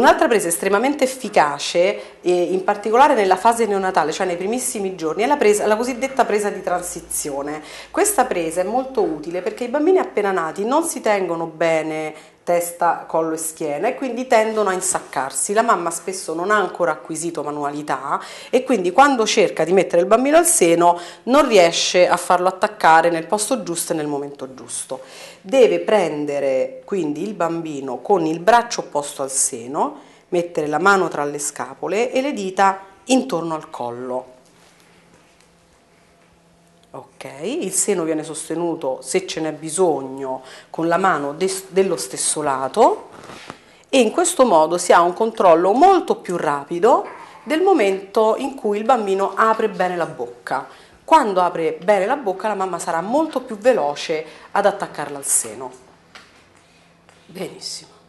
Un'altra presa estremamente efficace, in particolare nella fase neonatale, cioè nei primissimi giorni, è la cosiddetta presa di transizione. Questa presa è molto utile perché i bambini appena nati non si tengono bene testa, collo e schiena e quindi tendono a insaccarsi. La mamma spesso non ha ancora acquisito manualità e quindi quando cerca di mettere il bambino al seno non riesce a farlo attaccare nel posto giusto e nel momento giusto. Deve prendere quindi il bambino con il braccio opposto al seno, mettere la mano tra le scapole e le dita intorno al collo. Ok, il seno viene sostenuto, se ce n'è bisogno, con la mano dello stesso lato e in questo modo si ha un controllo molto più rapido del momento in cui il bambino apre bene la bocca. Quando apre bene la bocca la mamma sarà molto più veloce ad attaccarla al seno. Benissimo.